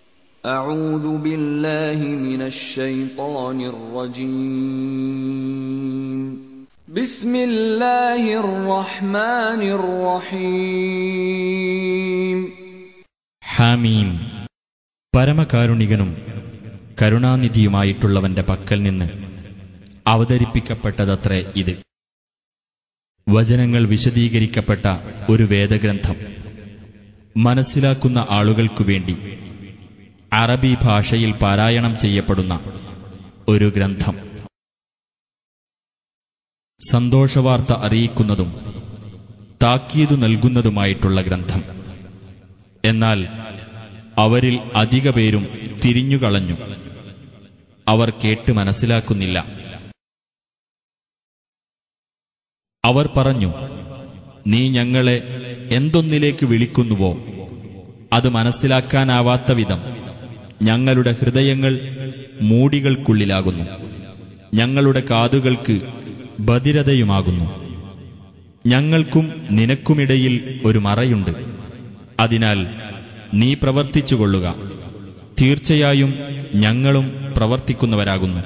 أعوذ بالله من الشيطان الرجيم بسم الله الرحمن الرحيم ഹാമീം. പരമകാരുണികനും കരുണാനിധിയുമായിട്ടുള്ളവന്റെ പക്കൽ നിന്ന് അവതരിപ്പിക്കപ്പെട്ടതത്രേ ഇത്. വചനങ്ങൾ വിശദീകരിക്കപ്പെട്ട ഒരു വേദഗ്രന്ഥം, മനസ്സിലാക്കുന്ന ആളുകൾക്കുവേണ്ടി അറബി ഭാഷയിൽ പാരായണം ചെയ്യപ്പെടുന്ന ഒരു ഗ്രന്ഥം, സന്തോഷവാർത്ത അറിയിക്കുന്നതും താക്കീതു നൽകുന്നതുമായിട്ടുള്ള ഗ്രന്ഥം. എന്നാൽ അവരിൽ അധിക പേരും തിരിഞ്ഞുകളഞ്ഞു. അവർ കേട്ട് മനസ്സിലാക്കുന്നില്ല. അവർ പറഞ്ഞു, നീ ഞങ്ങളെ എന്തൊന്നിലേക്ക് വിളിക്കുന്നുവോ അത് മനസ്സിലാക്കാനാവാത്ത വിധം ഞങ്ങളുടെ ഹൃദയങ്ങൾ മൂടികൾക്കുള്ളിലാകുന്നു, ഞങ്ങളുടെ കാതുകൾക്ക് ബധിരതയുമാകുന്നു. ഞങ്ങൾക്കും നിനക്കുമിടയിൽ ഒരു മറയുണ്ട്. അതിനാൽ നീ പ്രവർത്തിച്ചുകൊള്ളുക. തീർച്ചയായും ഞങ്ങളും പ്രവർത്തിക്കുന്നവരാകുന്നു.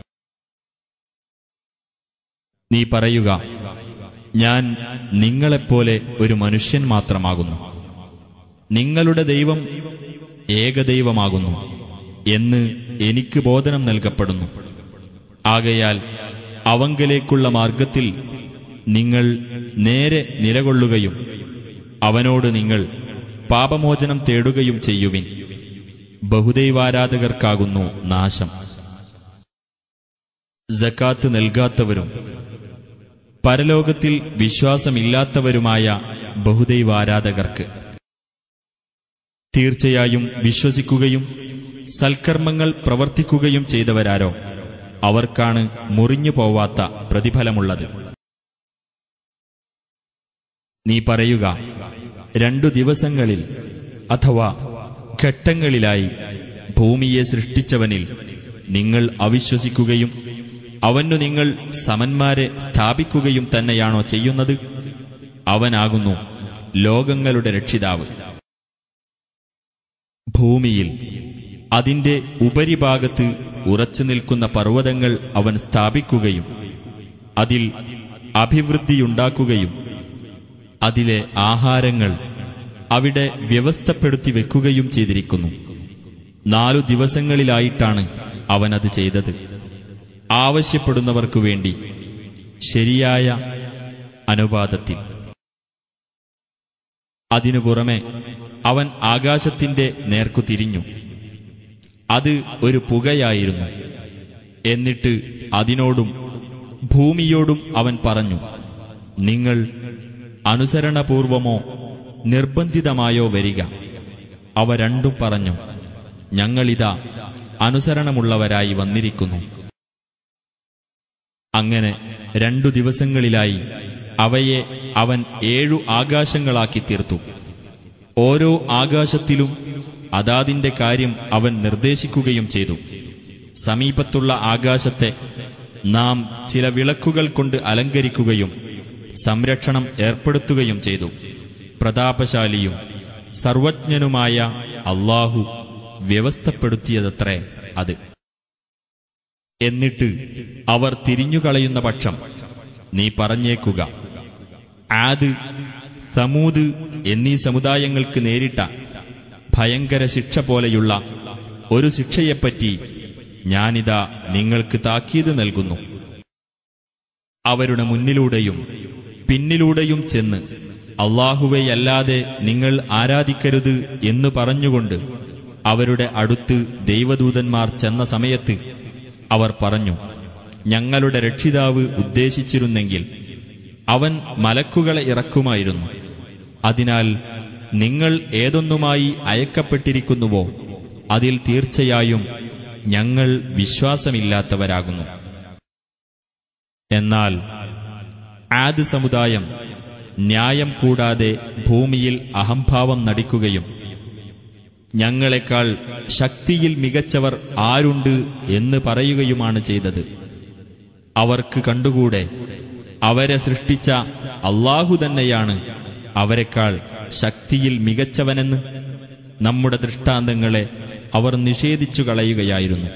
നീ പറയുക, ഞാൻ നിങ്ങളെപ്പോലെ ഒരു മനുഷ്യൻ മാത്രമാകുന്നു. നിങ്ങളുടെ ദൈവം ഏകദൈവമാകുന്നു എന്ന് എനിക്ക് ബോധനം നൽകപ്പെടുന്നു. ആകയാൽ അവങ്കലേക്കുള്ള മാർഗത്തിൽ നിങ്ങൾ നേരെ നിലകൊള്ളുകയും അവനോട് നിങ്ങൾ പാപമോചനം തേടുകയും ചെയ്യുവിൻ. ബഹുദൈവാരാധകർക്കാകുന്നു നാശം. സക്കാത്ത് നൽകാത്തവരും പരലോകത്തിൽ വിശ്വാസമില്ലാത്തവരുമായ ബഹുദൈവാരാധകർക്ക്, തീർച്ചയായും വിശ്വസിക്കുകയും സൽക്കർമ്മങ്ങൾ പ്രവർത്തിക്കുകയും ചെയ്തവരാരോ അവർക്കാണ് മുറിഞ്ഞു പോവാത്ത പ്രതിഫലമുള്ളത്. നീ പറയുക, 2 ദിവസങ്ങളിൽ അഥവാ ഘട്ടങ്ങളിലായി ഭൂമിയെ സൃഷ്ടിച്ചവനിൽ നിങ്ങൾ അവിശ്വസിക്കുകയും അവനു നിങ്ങൾ സമന്മാരെ സ്ഥാപിക്കുകയും തന്നെയാണോ ചെയ്യുന്നത്? അവനാകുന്നു ലോകങ്ങളുടെ രക്ഷിതാവ്. ഭൂമിയിൽ അതിന്റെ ഉപരിഭാഗത്ത് ഉറച്ചു നിൽക്കുന്ന പർവ്വതങ്ങൾ അവൻ സ്ഥാപിക്കുകയും അതിൽ അഭിവൃദ്ധിയുണ്ടാക്കുകയും അതിലെ ആഹാരങ്ങൾ അവിടെ വ്യവസ്ഥപ്പെടുത്തി വെക്കുകയും ചെയ്തിരിക്കുന്നു. 4 ദിവസങ്ങളിലായിട്ടാണ് അവനത് ചെയ്തത്. ആവശ്യപ്പെടുന്നവർക്കു വേണ്ടി ശരിയായ അനുപാതത്തിൽ. അതിനു പുറമെ അവൻ ആകാശത്തിന്റെ നേർക്കു തിരിഞ്ഞു. അത് ഒരു പുകയായിരുന്നു. എന്നിട്ട് അതിനോടും ഭൂമിയോടും അവൻ പറഞ്ഞു, നിങ്ങൾ അനുസരണപൂർവമോ നിർബന്ധിതമായോ വരിക. അവ രണ്ടും പറഞ്ഞു, ഞങ്ങളിതാ അനുസരണമുള്ളവരായി വന്നിരിക്കുന്നു. അങ്ങനെ 2 ദിവസങ്ങളിലായി അവയെ അവൻ 7 ആകാശങ്ങളാക്കി തീർത്തു. ഓരോ ആകാശത്തിലും അതാതിന്റെ കാര്യം അവൻ നിർദ്ദേശിക്കുകയും ചെയ്തു. സമീപത്തുള്ള ആകാശത്തെ നാം ചില വിളക്കുകൾ കൊണ്ട് അലങ്കരിക്കുകയും സംരക്ഷണം ഏർപ്പെടുത്തുകയും ചെയ്തു. പ്രതാപശാലിയും സർവജ്ഞനുമായ അല്ലാഹു വ്യവസ്ഥപ്പെടുത്തിയതത്രേ അത്. എന്നിട്ട് അവർ തിരിഞ്ഞുകളയുന്ന പക്ഷം നീ പറഞ്ഞേക്കുക, ആദ്, സമൂദ് എന്നീ സമുദായങ്ങൾക്ക് നേരിട്ട ഭയങ്കര ശിക്ഷ പോലെയുള്ള ഒരു ശിക്ഷയെപ്പറ്റി ഞാനിതാ നിങ്ങൾക്ക് താക്കീത് നൽകുന്നു. അവരുടെ മുന്നിലൂടെയും പിന്നിലൂടെയും ചെന്ന് അല്ലാഹുവെയല്ലാതെ നിങ്ങൾ ആരാധിക്കരുത് എന്ന് പറഞ്ഞുകൊണ്ട് അവരുടെ അടുത്ത് ദൈവദൂതന്മാർ ചെന്ന സമയത്ത് അവർ പറഞ്ഞു, ഞങ്ങളുടെ രക്ഷിതാവ് ഉദ്ദേശിച്ചിരുന്നെങ്കിൽ അവൻ മലക്കുകളെ ഇറക്കുമായിരുന്നു. അതിനാൽ നിങ്ങൾ ഏതൊന്നുമായി അയക്കപ്പെട്ടിരിക്കുന്നുവോ അതിൽ തീർച്ചയായും ഞങ്ങൾ വിശ്വാസമില്ലാത്തവരാകുന്നു. എന്നാൽ ആദ് സമുദായം ന്യായം കൂടാതെ ഭൂമിയിൽ അഹംഭാവം നടിക്കുകയും ഞങ്ങളെക്കാൾ ശക്തിയിൽ മികച്ചവർ ആരുണ്ട് എന്ന് പറയുകയുമാണ് ചെയ്തത്. അവർക്ക് കണ്ടുകൂടെ അവരെ സൃഷ്ടിച്ച അല്ലാഹു തന്നെയാണ് അവരെക്കാൾ ശക്തിയിൽ മികച്ചവനെന്ന്? നമ്മുടെ ദൃഷ്ടാന്തങ്ങളെ അവർ നിഷേധിച്ചു കളയുകയായിരുന്നു.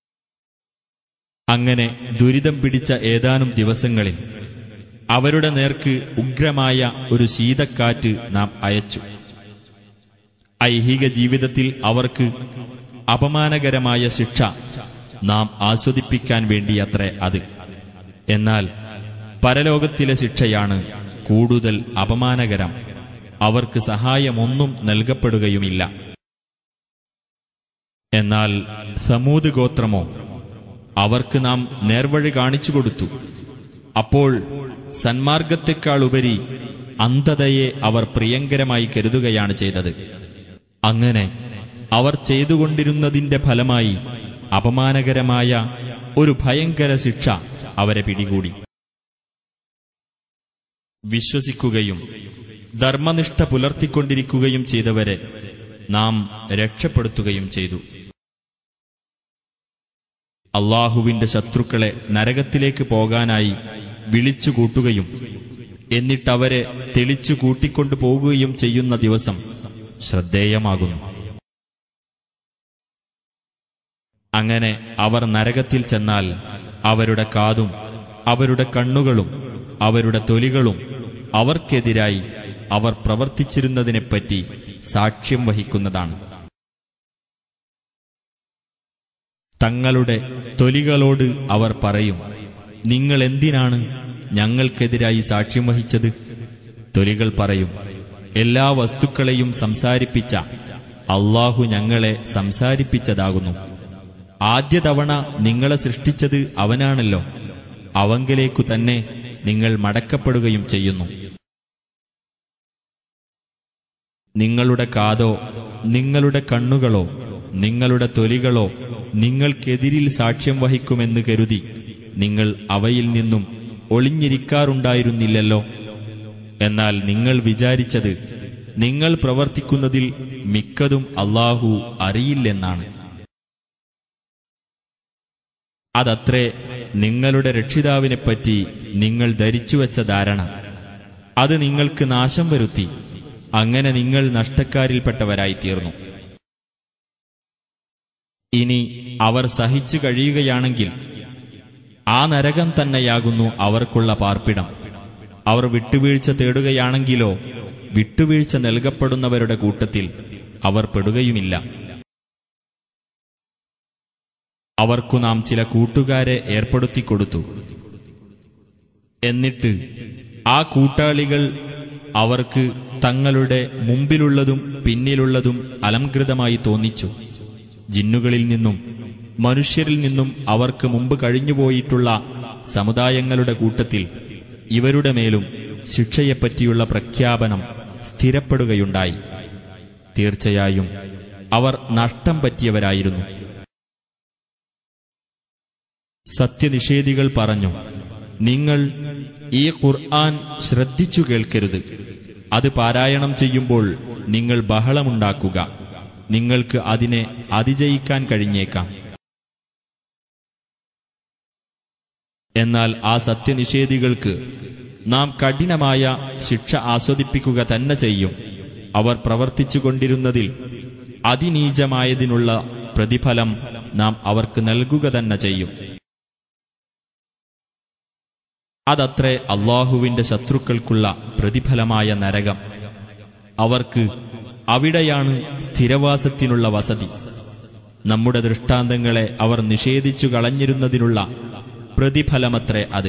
അങ്ങനെ ദുരിതം പിടിച്ച ഏതാനും ദിവസങ്ങളിൽ അവരുടെ നേർക്ക് ഉഗ്രമായ ഒരു ശീതക്കാറ്റ് നാം അയച്ചു. ഐഹിക ജീവിതത്തിൽ അവർക്ക് അപമാനകരമായ ശിക്ഷ നാം ആസ്വദിപ്പിക്കാൻ വേണ്ടിയത്രേ അത്. എന്നാൽ പരലോകത്തിലെ ശിക്ഷയാണ് കൂടുതൽ അപമാനകരം. അവർക്ക് സഹായമൊന്നും നൽകപ്പെടുകയുമില്ല. എന്നാൽ സമൂദ് ഗോത്രമോ, അവർക്ക് നാം നേർവഴി കാണിച്ചു കൊടുത്തു. അപ്പോൾ സന്മാർഗത്തെക്കാളുപരി അന്ധതയെ അവർ പ്രിയങ്കരമായി കരുതുകയാണ് ചെയ്തത്. അങ്ങനെ അവർ ചെയ്തുകൊണ്ടിരുന്നതിന്റെ ഫലമായി അപമാനകരമായ ഒരു ഭയങ്കര ശിക്ഷ അവരെ പിടികൂടി. വിശ്വസിക്കുകയും ധർമ്മനിഷ്ഠ പുലർത്തിക്കൊണ്ടിരിക്കുകയും ചെയ്തവരെ നാം രക്ഷപ്പെടുത്തുകയും ചെയ്തു. അല്ലാഹുവിന്റെ ശത്രുക്കളെ നരകത്തിലേക്ക് പോകാനായി വിളിച്ചുകൂട്ടുകയും എന്നിട്ടവരെ തെളിച്ചു കൂട്ടിക്കൊണ്ടു പോകുകയും ചെയ്യുന്ന ദിവസം ശ്രദ്ധേയമാകുന്നു. അങ്ങനെ അവർ നരകത്തിൽ ചെന്നാൽ അവരുടെ കാതും അവരുടെ കണ്ണുകളും അവരുടെ തൊലികളും അവർക്കെതിരായി അവർ പ്രവർത്തിച്ചിരുന്നതിനെപ്പറ്റി സാക്ഷ്യം വഹിക്കുന്നതാണ്. തങ്ങളുടെ തൊലികളോട് അവർ പറയും, നിങ്ങൾ എന്തിനാണ് ഞങ്ങൾക്കെതിരായി സാക്ഷ്യം വഹിച്ചത്? തൊലികൾ പറയും, എല്ലാ വസ്തുക്കളെയും സംസാരിപ്പിച്ച അല്ലാഹു ഞങ്ങളെ സംസാരിപ്പിച്ചതാകുന്നു. ആദ്യ തവണ നിങ്ങളെ സൃഷ്ടിച്ചത് അവനാണല്ലോ. അവങ്കലേക്കു തന്നെ നിങ്ങൾ മടക്കപ്പെടുകയും ചെയ്യുന്നു. നിങ്ങളുടെ കാതോ നിങ്ങളുടെ കണ്ണുകളോ നിങ്ങളുടെ തൊലികളോ നിങ്ങൾക്കെതിരിൽ സാക്ഷ്യം വഹിക്കുമെന്ന് കരുതി നിങ്ങൾ അവയിൽ നിന്നും ഒളിഞ്ഞിരിക്കാറുണ്ടായിരുന്നില്ലല്ലോ. എന്നാൽ നിങ്ങൾ വിചാരിച്ചത് നിങ്ങൾ പ്രവർത്തിക്കുന്നതിൽ മിക്കതും അല്ലാഹു അറിയില്ലെന്നാണ്. അതത്രേ നിങ്ങളുടെ രക്ഷിതാവിനെപ്പറ്റി നിങ്ങൾ ധരിച്ചുവെച്ച ധാരണ. അത് നിങ്ങൾക്ക് നാശം വരുത്തി. അങ്ങനെ നിങ്ങൾ നഷ്ടക്കാരിൽപ്പെട്ടവരായിത്തീർന്നു. ഇനി അവർ സഹിച്ചു കഴിയുകയാണെങ്കിൽ ആ നരകം തന്നെയാകുന്നു അവർക്കുള്ള പാർപ്പിടം. അവർ വിട്ടുവീഴ്ച തേടുകയാണെങ്കിലോ വിട്ടുവീഴ്ച നൽകപ്പെടുന്നവരുടെ കൂട്ടത്തിൽ അവർ പെടുകയുമില്ല. അവർക്കു നാം ചില കൂട്ടുകാരെ ഏർപ്പെടുത്തിക്കൊടുത്തു. എന്നിട്ട് ആ കൂട്ടാളികൾ അവർക്ക് തങ്ങളുടെ മുമ്പിലുള്ളതും പിന്നിലുള്ളതും അലംകൃതമായി തോന്നിച്ചു. ജിന്നുകളിൽ നിന്നും മനുഷ്യരിൽ നിന്നും അവർക്ക് മുമ്പ് കഴിഞ്ഞുപോയിട്ടുള്ള സമുദായങ്ങളുടെ കൂട്ടത്തിൽ ഇവരുടെ മേലും ശിക്ഷയെപ്പറ്റിയുള്ള പ്രഖ്യാപനം സ്ഥിരപ്പെടുകയുണ്ടായി. തീർച്ചയായും അവർ നഷ്ടം പറ്റിയവരായിരുന്നു. സത്യനിഷേധികൾ പറഞ്ഞു, നിങ്ങൾ ഈ ഖുർആൻ ശ്രദ്ധിച്ചു കേൾക്കരുത്. അത് പാരായണം ചെയ്യുമ്പോൾ നിങ്ങൾ ബഹളമുണ്ടാക്കുക. നിങ്ങൾക്ക് അതിനെ അതിജയിക്കാൻ കഴിഞ്ഞേക്കാം. എന്നാൽ ആ സത്യനിഷേധികൾക്ക് നാം കഠിനമായ ശിക്ഷ ആസ്വദിപ്പിക്കുക തന്നെ ചെയ്യും. അവർ പ്രവർത്തിച്ചുകൊണ്ടിരുന്നതിൽ അതിനീചമായതിനുള്ള പ്രതിഫലം നാം അവർക്ക് നൽകുക തന്നെ ചെയ്യും. അതത്രേ അല്ലാഹുവിന്റെ ശത്രുക്കൾക്കുള്ള പ്രതിഫലമായ നരകം. അവർക്ക് അവിടെയാണ് സ്ഥിരവാസത്തിനുള്ള വസതി. നമ്മുടെ ദൃഷ്ടാന്തങ്ങളെ അവർ നിഷേധിച്ചു കളഞ്ഞിരുന്നതിനുള്ള പ്രതിഫലമത്രേ അത്.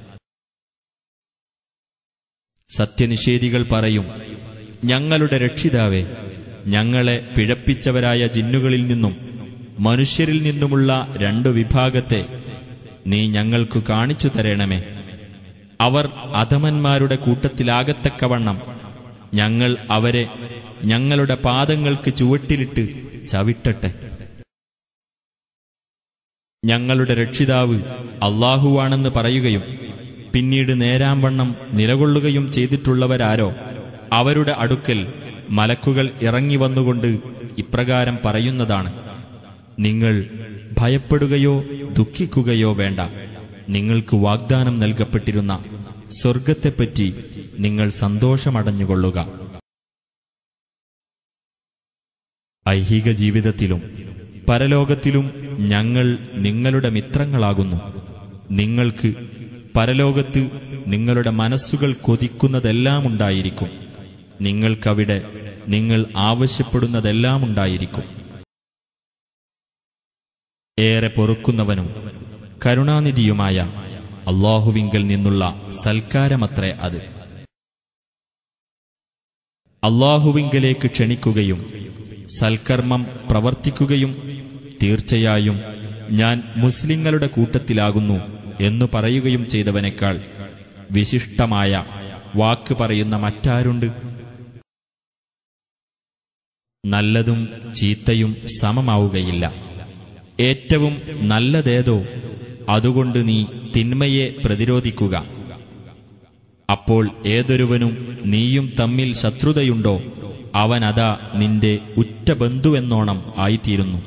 സത്യനിഷേധികൾ പറയും, ഞങ്ങളുടെ രക്ഷിതാവേ, ഞങ്ങളെ പിഴപ്പിച്ചവരായ ജിന്നുകളിൽ നിന്നും മനുഷ്യരിൽ നിന്നുമുള്ള 2 വിഭാഗത്തെ നീ ഞങ്ങൾക്കു കാണിച്ചു തരണമേ. അവർ അധമന്മാരുടെ കൂട്ടത്തിലാകത്തക്കവണ്ണം ഞങ്ങൾ അവരെ ഞങ്ങളുടെ പാദങ്ങൾക്ക് ചുവട്ടിലിട്ട് ചവിട്ടട്ടെ. ഞങ്ങളുടെ രക്ഷിതാവ് അല്ലാഹുവാണെന്ന് പറയുകയും പിന്നീട് നേരാംവണ്ണം നിലകൊള്ളുകയും ചെയ്തിട്ടുള്ളവരാരോ അവരുടെ അടുക്കൽ മലക്കുകൾ ഇറങ്ങി വന്നുകൊണ്ട് ഇപ്രകാരം പറയുന്നതാണ്: നിങ്ങൾ ഭയപ്പെടുകയോ ദുഃഖിക്കുകയോ വേണ്ട. നിങ്ങൾക്ക് വാഗ്ദാനം നൽകപ്പെട്ടിരുന്ന സ്വർഗത്തെപ്പറ്റി നിങ്ങൾ സന്തോഷമടഞ്ഞുകൊള്ളുക. ഐഹിക ജീവിതത്തിലും പരലോകത്തിലും ഞങ്ങൾ നിങ്ങളുടെ മിത്രങ്ങളാകുന്നു. നിങ്ങൾക്ക് പരലോകത്ത് നിങ്ങളുടെ മനസ്സുകൾ കൊതിക്കുന്നതെല്ലാം ഉണ്ടായിരിക്കും. നിങ്ങൾക്കവിടെ നിങ്ങൾ ആവശ്യപ്പെടുന്നതെല്ലാം ഉണ്ടായിരിക്കും. ഏറെ പൊറുക്കുന്നവനും കരുണാനിധിയുമായ അല്ലാഹുവിങ്കൽ നിന്നുള്ള സൽക്കാരമത്രേ അത്. അല്ലാഹുവിങ്കലേക്ക് ക്ഷണിക്കുകയും സൽക്കർമ്മം പ്രവർത്തിക്കുകയും തീർച്ചയായും ഞാൻ മുസ്ലിങ്ങളുടെ കൂട്ടത്തിലാകുന്നു എന്നു പറയുകയും ചെയ്തവനേക്കാൾ വിശിഷ്ടമായ വാക്ക് പറയുന്ന മറ്റാരുണ്ട്? നല്ലതും ചീത്തയും സമമാവുകയില്ല. ഏറ്റവും നല്ലതേതോ അതുകൊണ്ട് നീ തിന്മയെ പ്രതിരോധിക്കുക. അപ്പോൾ ഏതൊരുവനും നീയും തമ്മിൽ ശത്രുതയുണ്ടോ അവനതാ നിന്റെ ഉറ്റ ബന്ധുവെന്നോണം ആയിത്തീരുന്നു.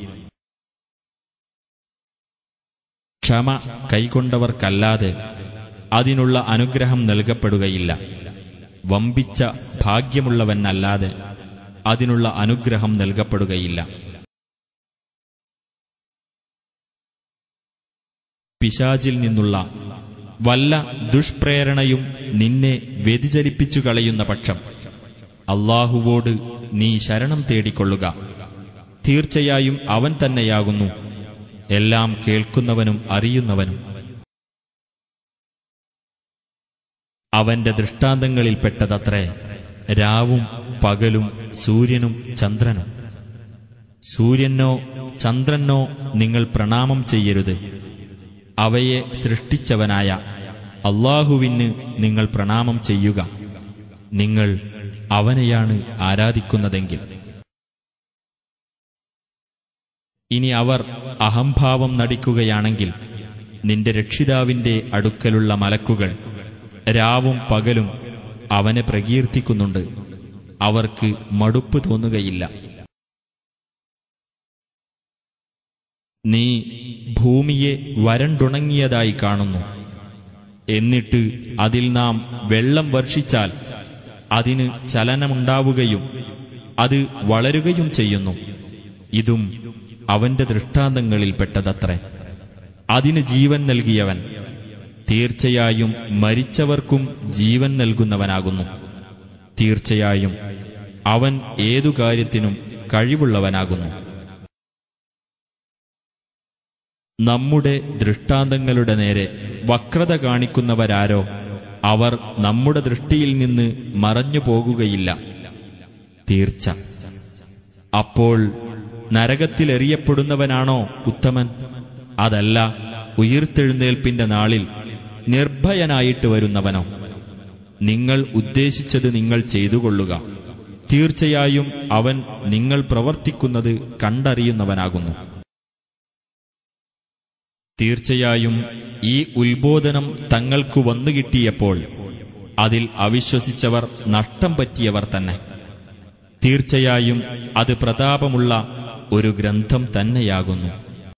ക്ഷമ കൈക്കൊണ്ടവർക്കല്ലാതെ അതിനുള്ള അനുഗ്രഹം നൽകപ്പെടുകയില്ല. വമ്പിച്ച ഭാഗ്യമുള്ളവനല്ലാതെ അതിനുള്ള അനുഗ്രഹം നൽകപ്പെടുകയില്ല. പിശാചിൽ നിന്നുള്ള വല്ല ദുഷ്പ്രേരണയും നിന്നെ വ്യതിചലിപ്പിച്ചു കളയുന്ന പക്ഷം അല്ലാഹുവോട് നീ ശരണം തേടിക്കൊള്ളുക. തീർച്ചയായും അവൻ തന്നെയാകുന്നു എല്ലാം കേൾക്കുന്നവനും അറിയുന്നവനും. അവന്റെ ദൃഷ്ടാന്തങ്ങളിൽപ്പെട്ടതത്രേ രാവും പകലും സൂര്യനും ചന്ദ്രനും. സൂര്യനോ ചന്ദ്രനോ നിങ്ങൾ പ്രണാമം ചെയ്യരുത്. അവയെ സൃഷ്ടിച്ചവനായ അല്ലാഹുവിന് നിങ്ങൾ പ്രണാമം ചെയ്യുക. നിങ്ങൾ അവനെയാണ് ആരാധിക്കുന്നതെങ്കിൽ. ഇനി അവർ അഹംഭാവം നടിക്കുകയാണെങ്കിൽ നിന്റെ രക്ഷിതാവിന്റെ അടുക്കലുള്ള മലക്കുകൾ രാവും പകലും അവനെ പ്രകീർത്തിക്കുന്നുണ്ട്. അവർക്ക് മടുപ്പ് തോന്നുകയില്ല. നീ ഭൂമിയെ വരണ്ടുണങ്ങിയതായി കാണുന്നു. എന്നിട്ട് അതിൽ നാം വെള്ളം വർഷിച്ചാൽ അതിന് ചലനമുണ്ടാവുകയും അത് വളരുകയും ചെയ്യുന്നു. ഇതും അവന്റെ ദൃഷ്ടാന്തങ്ങളിൽപ്പെട്ടതത്രേ. അതിന് ജീവൻ നൽകിയവൻ തീർച്ചയായും മരിച്ചവർക്കും ജീവൻ നൽകുന്നവനാകുന്നു. തീർച്ചയായും അവൻ ഏതു കാര്യത്തിനും കഴിവുള്ളവനാകുന്നു. നമ്മുടെ ദൃഷ്ടാന്തങ്ങളുടെ നേരെ വക്രത കാണിക്കുന്നവരാരോ അവർ നമ്മുടെ ദൃഷ്ടിയിൽ നിന്ന് മറഞ്ഞു പോകുകയില്ല. തീർച്ച. അപ്പോൾ നരകത്തിലെറിയപ്പെടുന്നവനാണോ ഉത്തമൻ? അതല്ല ഉയിർത്തെഴുന്നേൽപ്പിന്റെ നാളിൽ നിർഭയനായിട്ട് വരുന്നവനോ? നിങ്ങൾ ഉദ്ദേശിച്ചത് നിങ്ങൾ ചെയ്തുകൊള്ളുക. തീർച്ചയായും അവൻ നിങ്ങൾ പ്രവർത്തിക്കുന്നത് കണ്ടറിയുന്നവനാകുന്നു. തീർച്ചയായും ഈ ഉത്ബോധനം തങ്ങൾക്കു വന്നുകിട്ടിയപ്പോൾ അതിൽ അവിശ്വസിച്ചവർ നഷ്ടം പറ്റിയവർ തന്നെ. തീർച്ചയായും അത് പ്രതാപമുള്ള ഒരു ഗ്രന്ഥം തന്നെയാകുന്നു.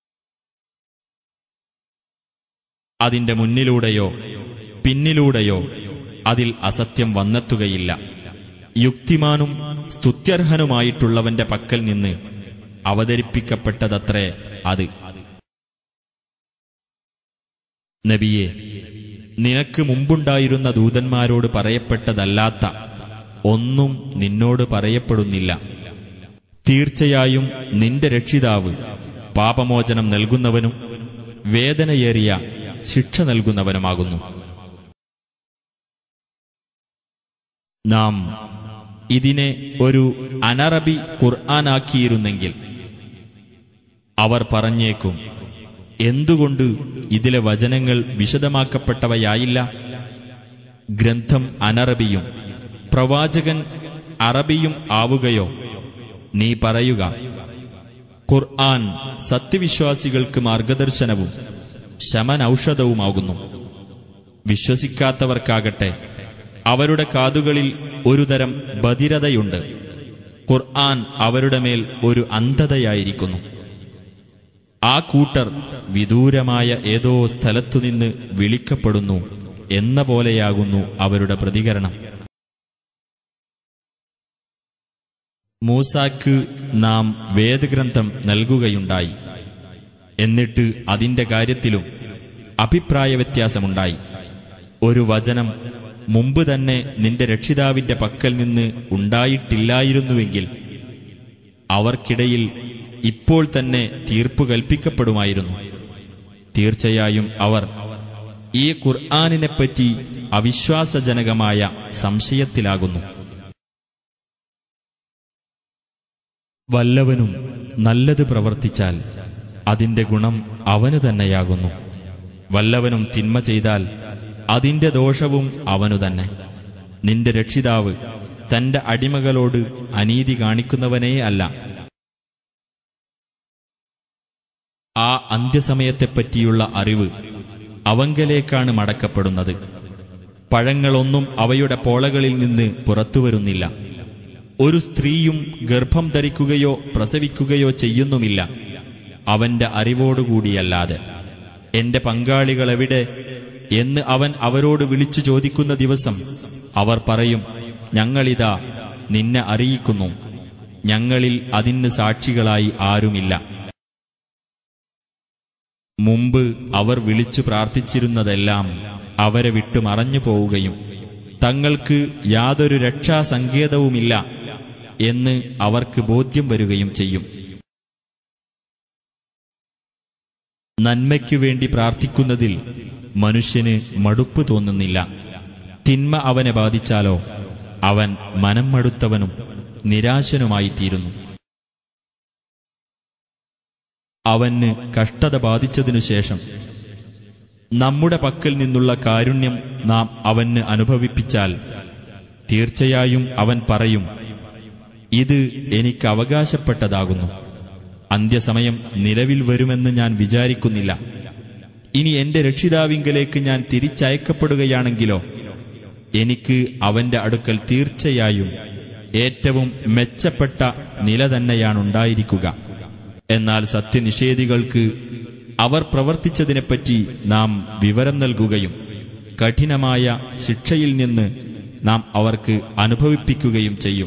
അതിന്റെ മുന്നിലൂടെയോ പിന്നിലൂടെയോ അതിൽ അസത്യം വന്നെത്തുകയില്ല. യുക്തിമാനും സ്തുത്യർഹനുമായിട്ടുള്ളവന്റെ പക്കൽ നിന്ന് അവതരിപ്പിക്കപ്പെട്ടതത്രേ അത്. നബിയെ, നിനക്ക് മുമ്പുണ്ടായിരുന്ന ദൂതന്മാരോട് പറയപ്പെട്ടതല്ലാത്ത ഒന്നും നിന്നോട് പറയപ്പെടുന്നില്ല. തീർച്ചയായും നിന്റെ രക്ഷിതാവ് പാപമോചനം നൽകുന്നവനും വേദനയേറിയ ശിക്ഷ നൽകുന്നവനുമാകുന്നു. നാം ഇതിനെ ഒരു അനറബി ഖുർആനാക്കിയിരുന്നെങ്കിൽ അവർ പറഞ്ഞേക്കും, എന്തുകൊണ്ട് ഇതിലെ വചനങ്ങൾ വിശദമാക്കപ്പെട്ടവയായില്ല? ഗ്രന്ഥം അനറബിയും പ്രവാചകൻ അറബിയും ആവുകയോ? നീ പറയുക, ഖുർആൻ സത്യവിശ്വാസികൾക്ക് മാർഗദർശനവും ശമനൌഷധവുമാകുന്നു. വിശ്വസിക്കാത്തവർക്കാകട്ടെ അവരുടെ കാതുകളിൽ ഒരുതരം ബധിരതയുണ്ട്. ഖുർആൻ അവരുടെ മേൽ ഒരു അന്ധതയായിരിക്കുന്നു. ആ കൂട്ടർ വിദൂരമായ ഏതോ സ്ഥലത്തുനിന്ന് വിളിക്കപ്പെടുന്നു എന്ന പോലെയാകുന്നു അവരുടെ പ്രതികരണം. മൂസാക്ക് നാം വേദഗ്രന്ഥം നൽകുകയുണ്ടായി. എന്നിട്ട് അതിന്റെ കാര്യത്തിലും അഭിപ്രായ വ്യത്യാസമുണ്ടായി. ഒരു വചനം മുമ്പ് തന്നെ നിന്റെ രക്ഷിതാവിന്റെ പക്കൽ നിന്ന് ഉണ്ടായിട്ടില്ലായിരുന്നുവെങ്കിൽ അവർക്കിടയിൽ ഇപ്പോൾ തന്നെ തീർപ്പു കൽപ്പിക്കപ്പെടുമായിരുന്നു. തീർച്ചയായും അവർ ഈ ഖുർആനിനെപ്പറ്റി അവിശ്വാസജനകമായ സംശയത്തിലാകുന്നു. വല്ലവനും നല്ലത് പ്രവർത്തിച്ചാൽ അതിന്റെ ഗുണം അവനു തന്നെയാകുന്നു. വല്ലവനും തിന്മ ചെയ്താൽ അതിന്റെ ദോഷവും അവനു തന്നെ. നിന്റെ രക്ഷിതാവ് തന്റെ അടിമകളോട് അനീതി കാണിക്കുന്നവനേ അല്ല. ആ അന്ത്യസമയത്തെപ്പറ്റിയുള്ള അറിവ് അവങ്കലേക്കാണ് മടക്കപ്പെടുന്നത്. പഴങ്ങളൊന്നും അവയുടെ പോളകളിൽ നിന്ന് പുറത്തുവരുന്നില്ല. ഒരു സ്ത്രീയും ഗർഭം ധരിക്കുകയോ പ്രസവിക്കുകയോ ചെയ്യുന്നുമില്ല അവന്റെ അറിവോടുകൂടിയല്ലാതെ. എന്റെ പങ്കാളികളെവിടെ എന്ന് അവൻ അവരോട് വിളിച്ചു ചോദിക്കുന്ന ദിവസം അവർ പറയും, ഞങ്ങളിതാ നിന്നെ അറിയിക്കുന്നു, ഞങ്ങളിൽ അതിന് സാക്ഷികളായി ആരുമില്ല. മുമ്പ് അവർ വിളിച്ചു പ്രാർത്ഥിച്ചിരുന്നതെല്ലാം അവരെ വിട്ടു മറഞ്ഞു പോവുകയും തങ്ങൾക്ക് യാതൊരു രക്ഷാസങ്കേതവുമില്ല എന്ന് അവർക്ക് ബോധ്യം വരികയും ചെയ്യും. നന്മയ്ക്കു വേണ്ടി പ്രാർത്ഥിക്കുന്നതിൽ മനുഷ്യന് മടുപ്പ് തോന്നുന്നില്ല. തിന്മ അവനെ ബാധിച്ചാലോ അവൻ മനം മടുത്തവനും നിരാശനുമായിത്തീരുന്നു. അവന് കഷ്ടത ബാധിച്ചതിനുശേഷം നമ്മുടെ പക്കൽ നിന്നുള്ള കാരുണ്യം നാം അവന് അനുഭവിപ്പിച്ചാൽ തീർച്ചയായും അവൻ പറയും, ഇത് എനിക്ക് അവകാശപ്പെട്ടതാകുന്നു. അന്ത്യസമയം നിലവിൽ വരുമെന്ന് ഞാൻ വിചാരിക്കുന്നില്ല. ഇനി എന്റെ രക്ഷിതാവിങ്കലേക്ക് ഞാൻ തിരിച്ചയക്കപ്പെടുകയാണെങ്കിലോ എനിക്ക് അവന്റെ അടുക്കൽ തീർച്ചയായും ഏറ്റവും മെച്ചപ്പെട്ട നില തന്നെയാണുണ്ടായിരിക്കുക. എന്നാൽ സത്യനിഷേധികൾക്ക് അവർ പ്രവർത്തിച്ചതിനെപ്പറ്റി നാം വിവരം നൽകുകയും കഠിനമായ ശിക്ഷയിൽ നിന്ന് നാം അവർക്ക് അനുഭവിപ്പിക്കുകയും ചെയ്യും.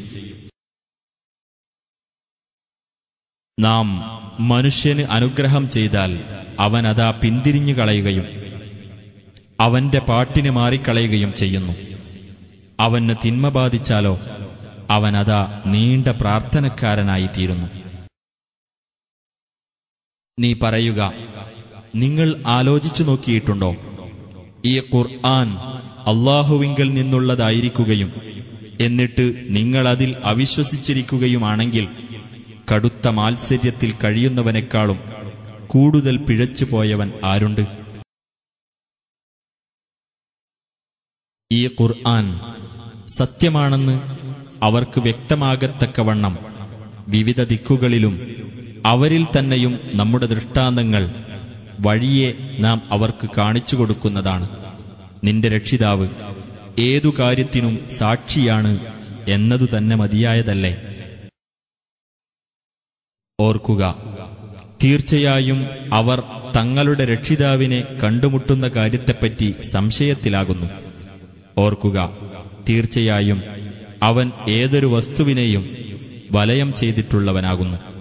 നാം മനുഷ്യന് അനുഗ്രഹം ചെയ്താൽ അവനതാ പിന്തിരിഞ്ഞു കളയുകയും അവന്റെ പാട്ടിന് മാറിക്കളയുകയും ചെയ്യുന്നു. അവന് തിന്മ ബാധിച്ചാലോ അവനതാ നീണ്ട പ്രാർത്ഥനക്കാരനായിത്തീരുന്നു. നീ പറയുക, നിങ്ങൾ ആലോചിച്ചു നോക്കിയിട്ടുണ്ടോ? ഈ ഖുർആൻ അല്ലാഹുവിങ്കൽ നിന്നുള്ളതായിരിക്കുകയും എന്നിട്ട് നിങ്ങളതിൽ അവിശ്വസിച്ചിരിക്കുകയുമാണെങ്കിൽ കടുത്ത മാത്സര്യത്തിൽ കഴിയുന്നവനേക്കാളും കൂടുതൽ പിഴച്ചു പോയവൻ ആരുണ്ട്? ഈ ഖുർആൻ സത്യമാണെന്ന് അവർക്ക് വ്യക്തമാകത്തക്കവണ്ണം വിവിധ ദിക്കുകളിലും അവരിൽ തന്നെയും നമ്മുടെ ദൃഷ്ടാന്തങ്ങൾ വഴിയെ നാം അവർക്ക് കാണിച്ചു കൊടുക്കുന്നതാണ്. നിന്റെ രക്ഷിതാവ് ഏതു കാര്യത്തിനും സാക്ഷിയാണ് എന്നതു തന്നെ മതിയായതല്ലേ? ഓർക്കുക, തീർച്ചയായും അവർ തങ്ങളുടെ രക്ഷിതാവിനെ കണ്ടുമുട്ടുന്ന കാര്യത്തെപ്പറ്റി സംശയത്തിലാകുന്നു. ഓർക്കുക, തീർച്ചയായും അവൻ ഏതൊരു വസ്തുവിനെയും വലയം ചെയ്തിട്ടുള്ളവനാകുന്നു.